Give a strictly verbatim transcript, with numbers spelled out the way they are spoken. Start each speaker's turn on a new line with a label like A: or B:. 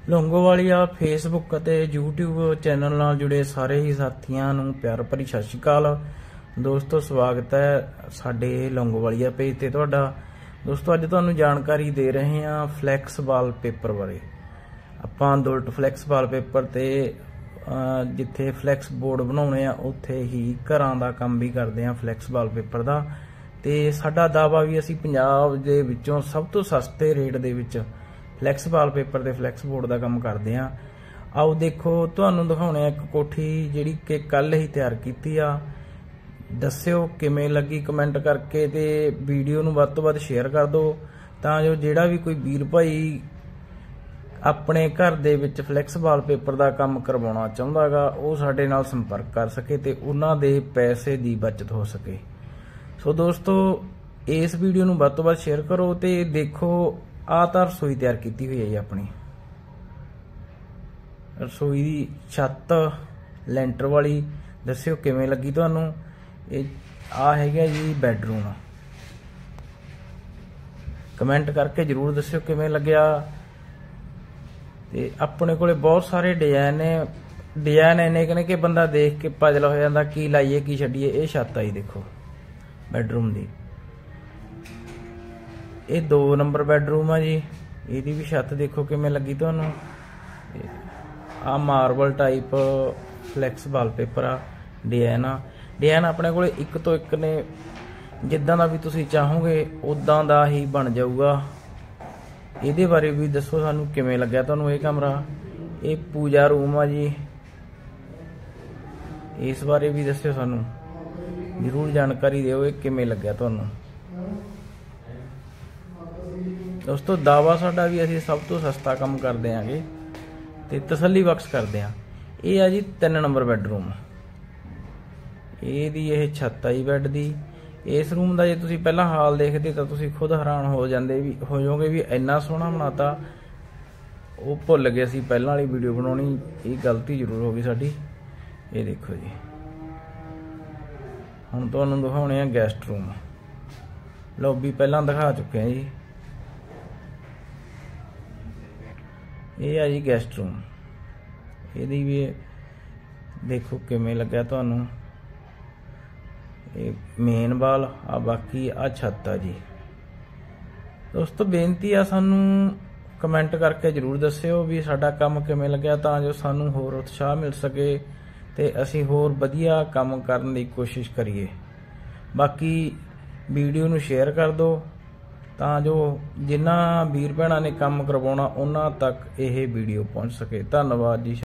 A: ਲੌਂਗੋਵਾਲੀਆ Facebook ਅਤੇ YouTube channel ਨਾਲ ਜੁੜੇ ਸਾਰੇ ਹੀ ਸਾਥੀਆਂ ਨੂੰ ਪਿਆਰ ਭਰੀ ਸਤਿ ਸ਼੍ਰੀ ਅਕਾਲ। ਦੋਸਤੋ ਸਵਾਗਤ ਹੈ ਸਾਡੇ ਲੌਂਗੋਵਾਲੀਆ ਪੇਜ ਤੇ ਤੁਹਾਡਾ। ਦੋਸਤੋ ਅੱਜ ਤੁਹਾਨੂੰ ਜਾਣਕਾਰੀ ਦੇ ਰਹੇ ਹਾਂ ਫਲੈਕਸ ਵਾਲਪੇਪਰ ਬਾਰੇ। ਆਪਾਂ ਦੁਲਟ ਫਲੈਕਸ ਵਾਲਪੇਪਰ ਤੇ ਜਿੱਥੇ ਫਲੈਕਸ ਬੋਰਡ ਬਣਾਉਣੇ ਆ ਉੱਥੇ ਹੀ ਘਰਾਂ ਦਾ ਕੰਮ ਵੀ ਕਰਦੇ ਆ ਫਲੈਕਸ ਵਾਲਪੇਪਰ ਦਾ। ਤੇ ਸਾਡਾ ਦਾਅਵਾ ਵੀ ਅਸੀਂ ਪੰਜਾਬ ਦੇ ਵਿੱਚੋਂ ਸਭ ਤੋਂ ਸਸਤੇ ਰੇਟ ਦੇ ਵਿੱਚ ਫਲੈਕਸ ਵਾਲਪੇਪਰ ਤੇ ਫਲੈਕਸ ਬੋर्ड ਦਾ ਕੰਮ ਕਰਦੇ ਆ। ਆਓ ਦੇਖੋ ਤੁਹਾਨੂੰ ਦਿਖਾਉਣੇ ਆ ਇੱਕ ਕੋਠੀ ਜਿਹੜੀ ਕਿ ਕੱਲ ਹੀ ਤਿਆਰ ਕੀਤੀ ਆ। ਦੱਸਿਓ ਕਿਵੇਂ ਲੱਗੀ ਕਮੈਂਟ ਕਰਕੇ ਤੇ ਵੀਡੀਓ ਨੂੰ ਵੱਧ ਤੋਂ ਵੱਧ ਸ਼ੇਅਰ ਕਰ ਦਿਓ ਤਾਂ ਜੋ ਜਿਹੜਾ ਵੀ ਕੋਈ ਵੀਰ ਭਾਈ ਆਪਣੇ ਘਰ ਦੇ ਵਿੱਚ ਫਲੈਕਸ ਵਾਲਪੇਪਰ ਦਾ ਕੰਮ ਕਰਵਾਉਣਾ ਚਾਹੁੰਦਾ ਗਾ ਉਹ ਸਾਡੇ ਨਾਲ ਸੰਪਰਕ ਕਰ ਸਕੇ ਤੇ ਉਹਨਾਂ ਦੇ ਪੈਸੇ ਦੀ ਬਚਤ ਹੋ ਸਕੇ। ਸੋ ਦੋਸਤੋ ਇਸ ਵੀਡੀਓ ਨੂੰ ਵੱਧ ਤੋਂ ਵੱਧ ਸ਼ੇਅਰ ਕਰੋ ਤੇ ਦੇਖੋ ਆ ਤਾਂ ਰਸੋਈ ਤਿਆਰ ਕੀਤੀ ਹੋਈ ਹੈ ਜੀ। ਆਪਣੀ ਰਸੋਈ ਦੀ ਛੱਤ ਲੈਂਟਰ ਵਾਲੀ ਦੱਸਿਓ ਕਿਵੇਂ ਲੱਗੀ ਤੁਹਾਨੂੰ। ਇਹ ਆ ਹੈਗਾ ਜੀ ਬੈਡਰੂਮ, ਕਮੈਂਟ ਕਰਕੇ ਜਰੂਰ ਦੱਸਿਓ ਕਿਵੇਂ ਲੱਗਿਆ। ਤੇ ਆਪਣੇ ਕੋਲੇ ਬਹੁਤ ਸਾਰੇ ਡਿਜ਼ਾਈਨ ਨੇ ਡਿਜ਼ਾਈਨ ਇੰਨੇ ਕਿ ਨੇ ਕਿ ਬੰਦਾ ਦੇਖ ਕੇ ਪਜਲ ਹੋ ਜਾਂਦਾ ਕੀ ਲਾਈਏ ਕੀ ਛੱਡੀਏ। ਇਹ ਛੱਤ ਆਈ ਦੇਖੋ ਬੈਡਰੂਮ ਦੀ, ਇਹ ਦੋ ਨੰਬਰ ਬੈਡਰੂਮ ਆ ਜੀ। ਇਹਦੀ ਵੀ ਛੱਤ ਦੇਖੋ ਕਿਵੇਂ ਲੱਗੀ ਤੁਹਾਨੂੰ। ਆ ਮਾਰਬਲ ਟਾਈਪ ਫਲੈਕਸ ਵਾਲਪੇਪਰ ਆ, ਡਿਜ਼ਾਈਨ ਆ। ਡਿਜ਼ਾਈਨ ਆਪਣੇ ਕੋਲੇ ਇੱਕ ਤੋਂ ਇੱਕ ਨੇ, ਜਿੱਦਾਂ ਦਾ ਵੀ ਤੁਸੀਂ ਚਾਹੋਗੇ ਉਦਾਂ ਦਾ ਹੀ ਬਣ ਜਾਊਗਾ। ਇਹਦੇ ਬਾਰੇ ਵੀ ਦੱਸੋ ਸਾਨੂੰ ਕਿਵੇਂ ਲੱਗਿਆ ਤੁਹਾਨੂੰ ਇਹ ਕਮਰਾ। ਇਹ ਪੂਜਾ ਰੂਮ ਆ ਜੀ, ਇਸ ਬਾਰੇ ਵੀ ਦੱਸਿਓ ਸਾਨੂੰ, ਜ਼ਰੂਰ ਜਾਣਕਾਰੀ ਦਿਓ ਇਹ ਕਿਵੇਂ ਲੱਗਿਆ ਤੁਹਾਨੂੰ। ਦੋਸਤੋ ਦਾਅਵਾ ਸਾਡਾ ਵੀ ਅਸੀਂ ਸਭ ਤੋਂ ਸਸਤਾ ਕੰਮ ਕਰਦੇ ਆਂਗੇ ਤੇ ਤਸੱਲੀ ਬਖਸ਼ ਕਰਦੇ ਆਂ। ਇਹ ਆ ਜੀ ਤਿੰਨ ਨੰਬਰ ਬੈਡਰੂਮ, ਇਹਦੀ ਇਹ ਛੱਤ ਆਈ ਬੈੱਡ ਦੀ। ਇਸ ਰੂਮ ਦਾ ਜੇ ਤੁਸੀਂ ਪਹਿਲਾਂ ਹਾਲ ਦੇਖਦੇ ਤਾਂ ਤੁਸੀਂ ਖੁਦ ਹੈਰਾਨ ਹੋ ਜਾਂਦੇ ਵੀ ਹੋ ਜਾਓਗੇ ਵੀ ਇੰਨਾ ਸੋਹਣਾ ਬਣਾਤਾ। ਉਹ ਭੁੱਲ ਗਏ ਅਸੀਂ ਪਹਿਲਾਂ ਵਾਲੀ ਵੀਡੀਓ ਬਣਾਉਣੀ, ਇਹ ਗਲਤੀ ਜ਼ਰੂਰ ਹੋ ਗਈ ਸਾਡੀ। ਇਹ ਦੇਖੋ ਜੀ ਹੁਣ ਤੁਹਾਨੂੰ ਦਿਖਾਉਣੇ ਆ ਗੈਸਟ ਰੂਮ। ਲੌਬੀ ਪਹਿਲਾਂ ਦਿਖਾ ਚੁੱਕੇ ਆ ਜੀ। ਇਹ ਆ ਜੀ ਗੈਸਟ ਰੂਮ, ਇਹਦੀ ਵੀ ਦੇਖੋ ਕਿਵੇਂ ਲੱਗਿਆ ਤੁਹਾਨੂੰ। ਇਹ ਮੇਨ ਵਾਲ ਆ, ਬਾਕੀ ਆ ਛੱਤ ਆ ਜੀ। ਦੋਸਤੋ ਬੇਨਤੀ ਆ ਸਾਨੂੰ ਕਮੈਂਟ ਕਰਕੇ ਜਰੂਰ ਦੱਸਿਓ ਵੀ ਸਾਡਾ ਕੰਮ ਕਿਵੇਂ ਲੱਗਿਆ ਤਾਂ ਜੋ ਸਾਨੂੰ ਹੋਰ ਉਤਸ਼ਾਹ ਮਿਲ ਸਕੇ ਤੇ ਅਸੀਂ ਹੋਰ ਵਧੀਆ ਕੰਮ ਕਰਨ ਦੀ ਕੋਸ਼ਿਸ਼ ਕਰੀਏ। ਬਾਕੀ ਵੀਡੀਓ ਨੂੰ ਸ਼ੇਅਰ ਕਰ ਦਿਓ ਤਾਂ ਜੋ ਜਿਨ੍ਹਾਂ ਵੀਰ ਭੈਣਾਂ ਨੇ ਕੰਮ ਕਰਵਾਉਣਾ ਉਹਨਾਂ ਤੱਕ ਇਹ ਵੀਡੀਓ ਪਹੁੰਚ ਸਕੇ। ਧੰਨਵਾਦ ਜੀ।